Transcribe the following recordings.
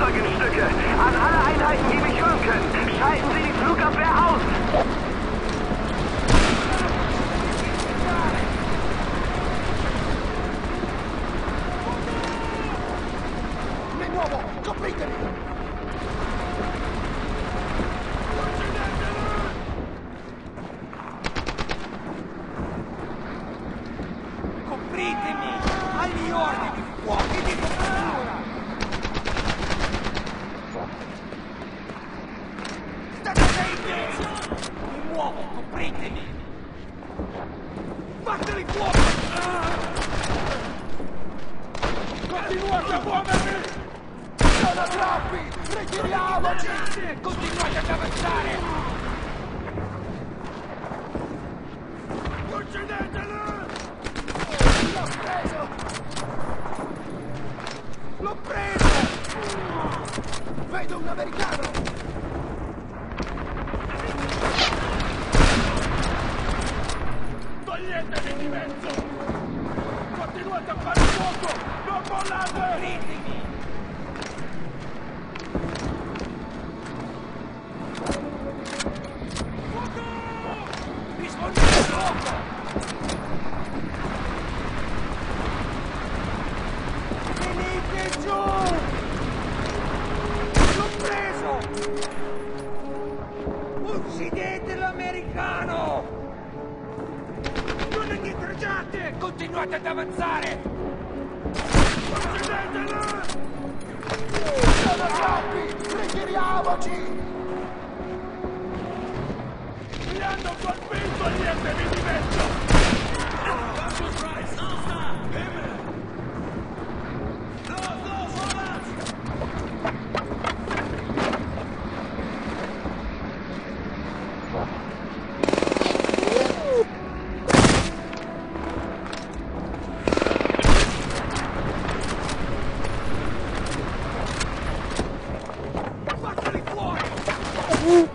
Fahrzeug in Stücke. An alle Einheiten, die mich hören können. Schalten Sie die Flugabwehr aus. Mi muovo! Copritemi! Copritemi! Agli ordini! Fuochi di copertura! State attenti! Mi muovo! Copritemi! Fateli fuoco! Continuate a muovervi! Sono troppi! Ritiriamoci! Continuate ad avanzare! Uccideteli! L'ho preso! L'ho preso! Vedo un americano! Toglietevi di mezzo! Continuate a fare fuoco! Non mollate! Copritemi! Rispondete al fuoco! Venite giù! L'ho preso! Uccidete l'americano! Non indietreggiate! Continuate ad avanzare! Uccideteli! Sono troppi! Ritiriamoci! Mi hanno colpito! Toglietevi di mezzo! Fateli fuori! Eccolo!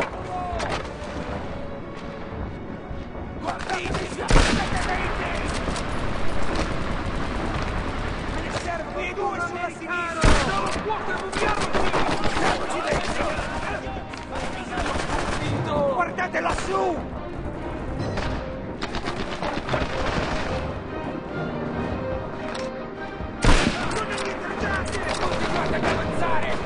Guardate, siete me ne serve due americano! Non lo può fermarci! Siamoci dentro! Guardate lassù! Non indietreggiate! Continuate ad avanzare!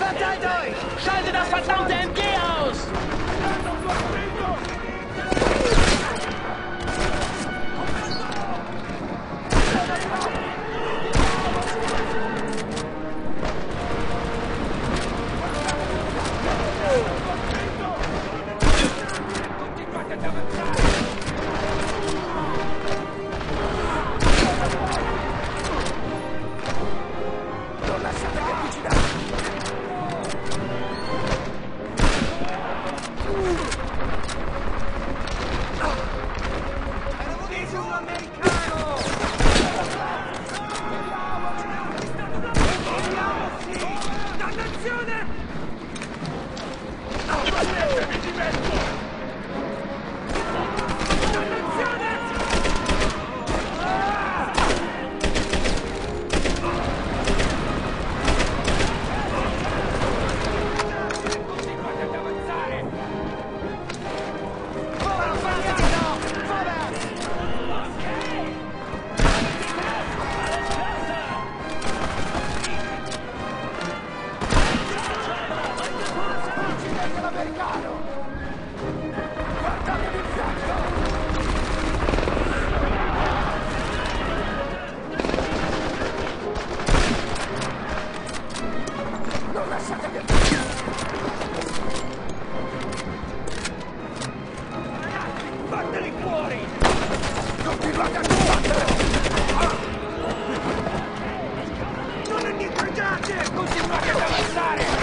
Verteilt euch! Schaltet das verdammte MG aus! Vattene fuori! Continuate a combattere! Non indietreggiate! Continuate ad avanzare!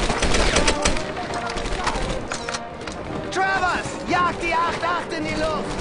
Travers, jagt die 8-8 in die Luft!